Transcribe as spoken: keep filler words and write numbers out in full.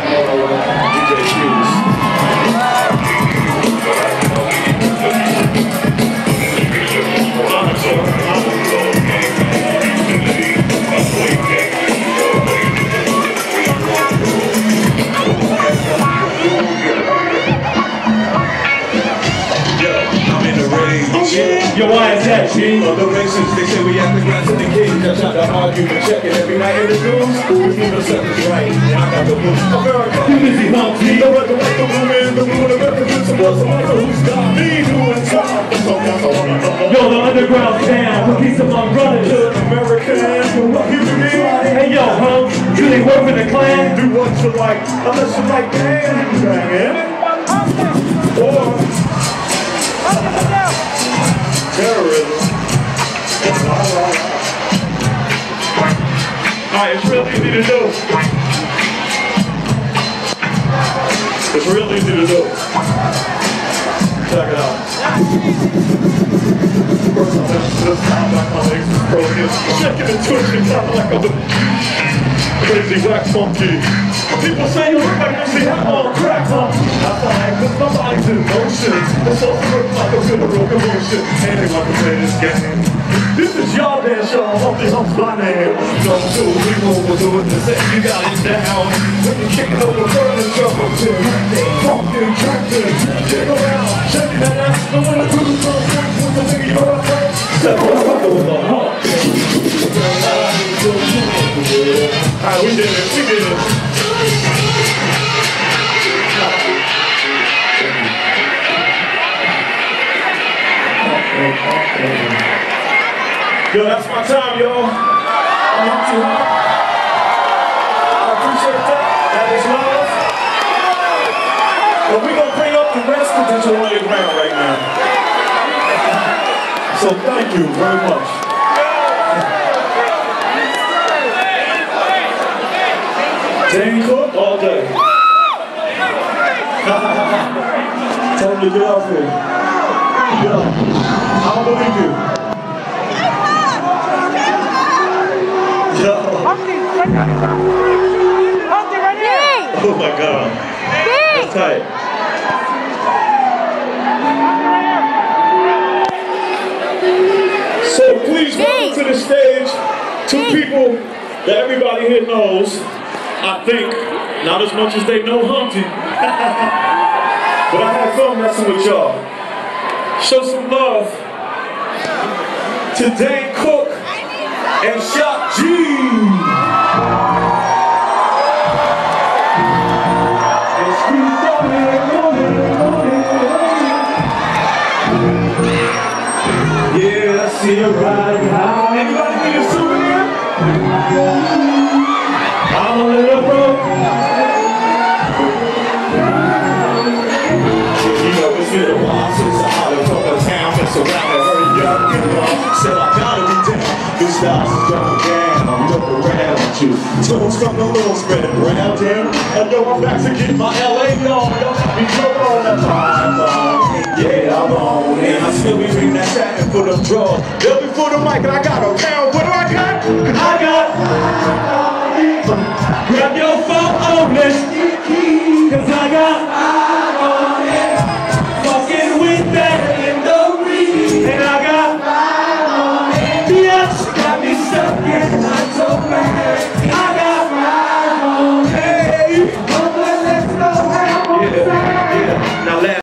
D J Fuse. Yo, why is that, G? On the races, they say we at the grass of the king. I try to argue and check it every night in the news. We need no something's right, and I got the boots. America, You busy, huh, G? the record like the room in the room of records. Some was some other who's got me doing time. Yo, the underground town, a piece of my brothers. American, what you mean? Hey, yo, huh? You ain't work for the clan? Do what you like, unless you like Dan. Dragon. Or terrorism. Alright, it's real easy to do. It's real easy to do. Check it out. First I'm just this time like my legs is broken. Shaking and twitching, kind of like a crazy whack funky. People say you look like you see how on crack, huh? I find cause nobody's in motion. It's all look like a bit of real commotion. Anyone can play this game. This is your dance show, Humpty Hump's my name. Don't do we will do it the same. You got it down. When you're kicking over furniture, fucking tractor. Kick around, shaking that ass. And when the crew comes back with the nigga you're a friend. Step on the with a hump. Alright, we did it, we did it. Yo, that's my time, y'all. I want to. I appreciate that. That is love. But we're gonna bring up the rest of Digital Underground right now. So thank you very much. Dane Cook all day. Tell him to get off here. Yo, I don't believe you. Oh my God. That's tight. So please welcome to the stage two people that everybody here knows. I think not as much as they know Humpty. But I had fun messing with y'all. Show some love to Dane Cook and Shock G. Yeah, I see you riding high. Anybody need a souvenir? I'm a little broke. You know, it's been a while since I had a couple of town. Mess around and hurry up, you know. Said I gotta be down. This style's is going down. I'm looking around at you. Tunes from the little spread around him. And yo, I'm back to get my L A on. Don't be trouble on that time. Yeah, I'm on. And I still be reading that satin for the draw. They'll be for the mic and I got a pound. What do I got? I got. Grab your phone on this. Cause I got.